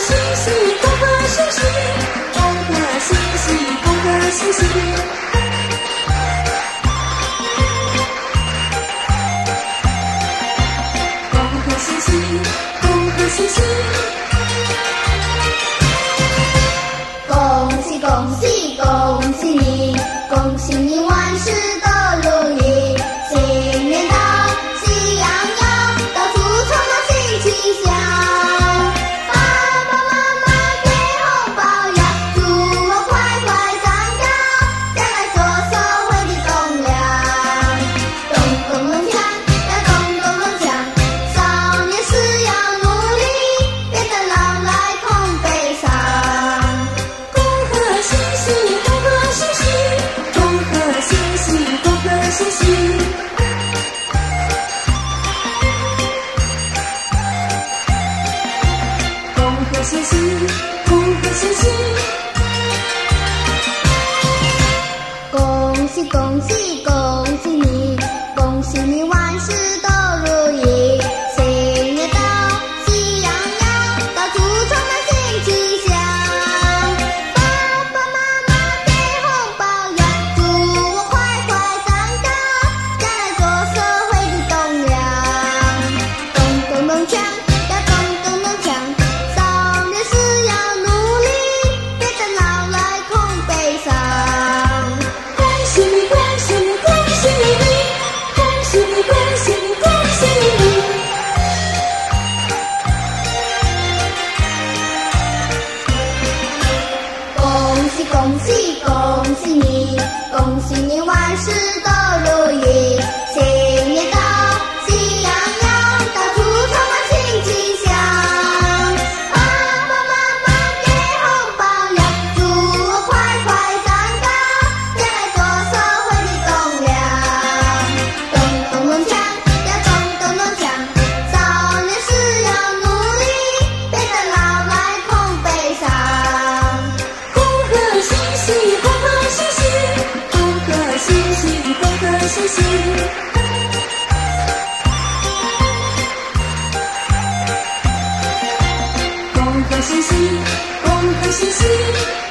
喜喜，恭贺喜喜，恭贺喜喜，恭贺喜喜。恭贺喜喜，恭贺喜喜。 恭喜恭喜恭喜你，恭喜你万事都如意，新年到，喜洋洋，到处充满新气象。爸爸妈妈给红包呀，祝我快快长大，将来做社会的栋梁。咚咚咚锵呀，咚咚咚锵，少年时要努力，别等老来空悲伤。 恭贺喜喜，恭贺喜喜，恭贺喜喜，恭贺喜喜。恭贺喜喜，恭贺喜喜。 恭喜恭喜恭喜你，恭喜你万事都如意，新年到，喜洋洋，到处充满新气象。爸爸妈妈给红包呀，祝我快快长大，将来做社会的栋梁。咚咚咚锵呀，咚咚咚锵，少年时要努力，别等老来空悲伤。 恭喜你，恭喜你，恭喜你！恭喜你，恭喜你，恭喜你！ 恭喜恭喜恭喜你，恭喜你万事都如意，新年到，喜洋洋，到处充满新气象。爸爸妈妈给红包呀，祝我快快长大，将来做社会的栋梁。咚咚咚锵呀，咚咚咚锵，少年时要努力，别等老来空悲伤。 恭贺喜喜，恭贺喜喜，恭贺喜喜，恭贺喜喜。恭贺喜喜，恭贺喜喜。